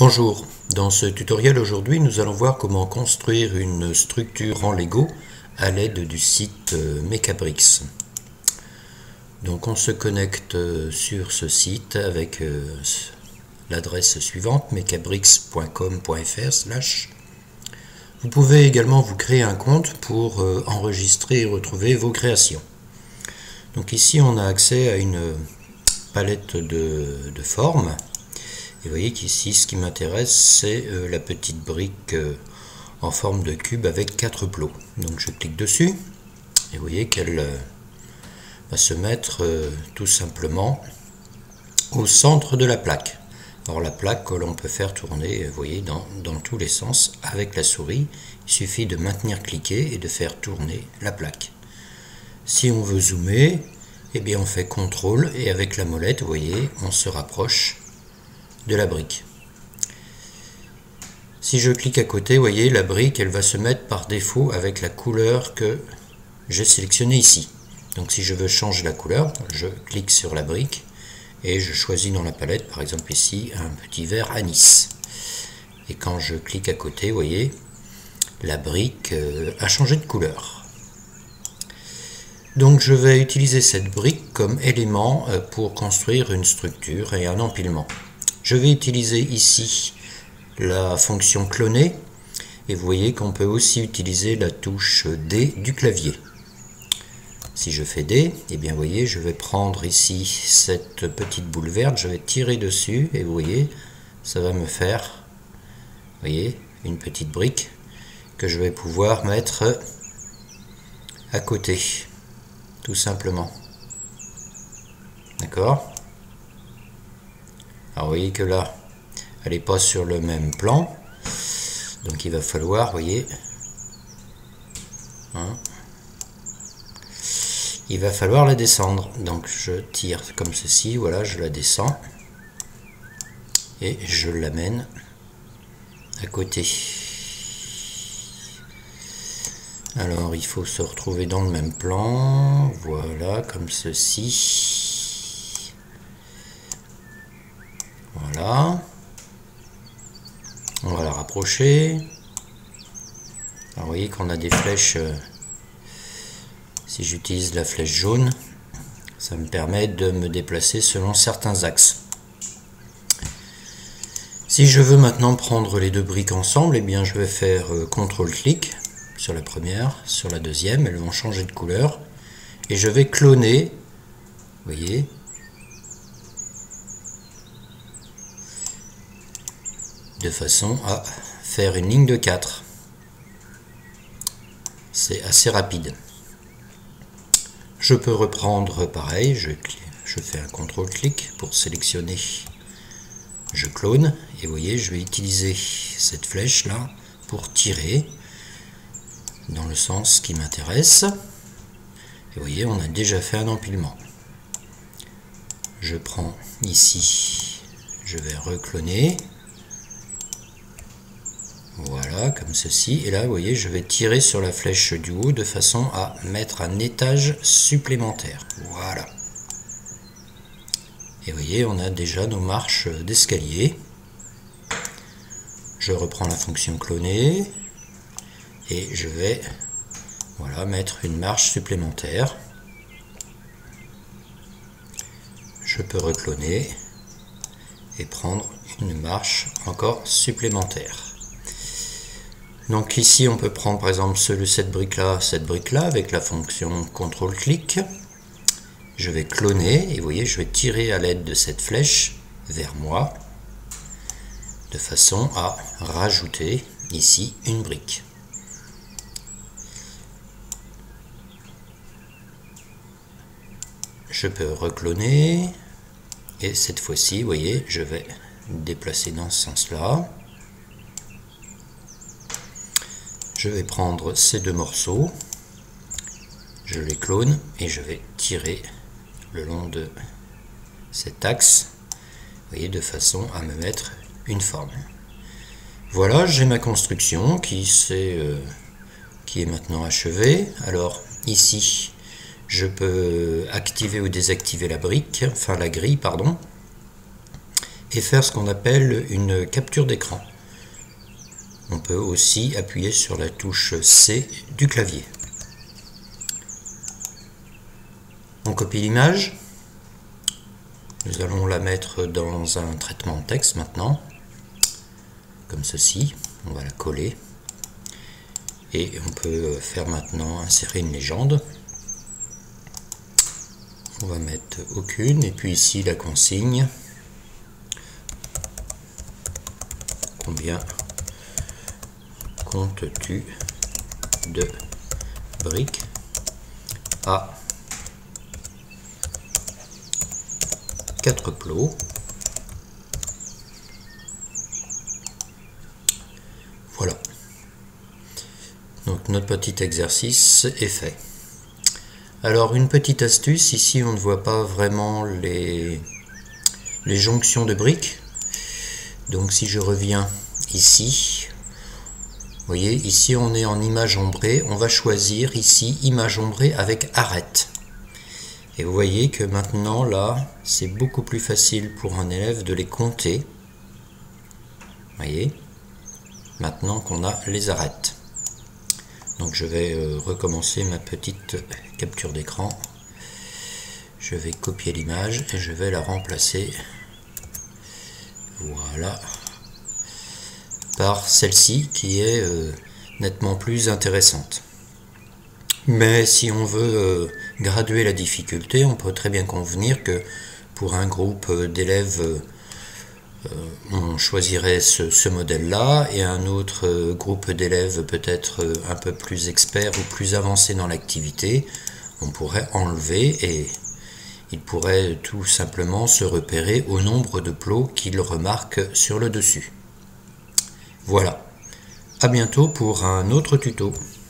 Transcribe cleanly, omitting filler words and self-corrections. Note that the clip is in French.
Bonjour, dans ce tutoriel aujourd'hui nous allons voir comment construire une structure en Lego à l'aide du site Mecabricks. Donc on se connecte sur ce site avec l'adresse suivante mecabricks.com.fr/. Vous pouvez également vous créer un compte pour enregistrer et retrouver vos créations. Donc ici on a accès à une palette de formes. Et vous voyez qu'ici, ce qui m'intéresse, c'est la petite brique en forme de cube avec 4 plots. Donc je clique dessus, et vous voyez qu'elle va se mettre tout simplement au centre de la plaque. Alors la plaque que l'on peut faire tourner, vous voyez, dans tous les sens avec la souris. Il suffit de maintenir cliqué et de faire tourner la plaque. Si on veut zoomer, eh bien on fait CTRL et avec la molette, vous voyez, on se rapproche de la brique. Si je clique à côté, vous voyez, la brique elle va se mettre par défaut avec la couleur que j'ai sélectionnée ici. Donc si je veux changer la couleur, je clique sur la brique et je choisis dans la palette, par exemple ici, un petit vert anis. Et quand je clique à côté, vous voyez, la brique a changé de couleur. Donc je vais utiliser cette brique comme élément pour construire une structure et un empilement. Je vais utiliser ici la fonction cloner et vous voyez qu'on peut aussi utiliser la touche D du clavier. Si je fais D, et bien vous voyez, je vais prendre ici cette petite boule verte, je vais tirer dessus et vous voyez, ça va me faire, vous voyez, une petite brique que je vais pouvoir mettre à côté, tout simplement. D'accord ? Alors vous voyez que là, elle n'est pas sur le même plan, donc il va falloir, vous voyez, il va falloir la descendre. Donc je tire comme ceci, voilà, je la descends et je l'amène à côté. Alors il faut se retrouver dans le même plan, voilà, comme ceci. Voilà, on va la rapprocher. Alors vous voyez qu'on a des flèches, si j'utilise la flèche jaune, ça me permet de me déplacer selon certains axes. Si je veux maintenant prendre les deux briques ensemble, eh bien je vais faire CTRL-clic sur la première, sur la deuxième, elles vont changer de couleur, et je vais cloner, vous voyez, de façon à faire une ligne de 4. C'est assez rapide. Je peux reprendre pareil, je fais un CTRL-clic pour sélectionner, je clone, et vous voyez, je vais utiliser cette flèche là pour tirer dans le sens qui m'intéresse. Et vous voyez, on a déjà fait un empilement. Je prends ici, je vais recloner. Voilà, comme ceci. Et là, vous voyez, je vais tirer sur la flèche du haut de façon à mettre un étage supplémentaire. Voilà. Et vous voyez, on a déjà nos marches d'escalier. Je reprends la fonction cloner. Et je vais, voilà, mettre une marche supplémentaire. Je peux recloner et prendre une marche encore supplémentaire. Donc ici on peut prendre par exemple cette brique là avec la fonction CTRL-clic. Je vais cloner et vous voyez, je vais tirer à l'aide de cette flèche vers moi de façon à rajouter ici une brique. Je peux recloner et cette fois-ci, vous voyez, je vais déplacer dans ce sens-là. Je vais prendre ces deux morceaux, je les clone et je vais tirer le long de cet axe, vous voyez, de façon à me mettre une forme. Voilà, j'ai ma construction qui est maintenant achevée. Alors ici, je peux activer ou désactiver la brique, enfin la grille, pardon. et faire ce qu'on appelle une capture d'écran. On peut aussi appuyer sur la touche C du clavier. On copie l'image. Nous allons la mettre dans un traitement de texte maintenant, comme ceci. On va la coller. Et on peut faire maintenant insérer une légende. On va mettre aucune, et puis ici la consigne. Combien comptes-tu de briques à 4 plots? Voilà. Donc notre petit exercice est fait. Alors une petite astuce, ici on ne voit pas vraiment les jonctions de briques. Donc si je reviens ici, vous voyez, ici on est en image ombrée, on va choisir ici image ombrée avec arête. Et vous voyez que maintenant là, c'est beaucoup plus facile pour un élève de les compter. Vous voyez, maintenant qu'on a les arêtes. Donc je vais recommencer ma petite capture d'écran. Je vais copier l'image et je vais la remplacer, voilà, par celle-ci qui est nettement plus intéressante. Mais si on veut graduer la difficulté, on peut très bien convenir que pour un groupe d'élèves, on choisirait ce modèle-là, et un autre groupe d'élèves peut-être un peu plus experts ou plus avancés dans l'activité, on pourrait enlever et il pourrait tout simplement se repérer au nombre de plots qu'il remarque sur le dessus. Voilà, à bientôt pour un autre tuto.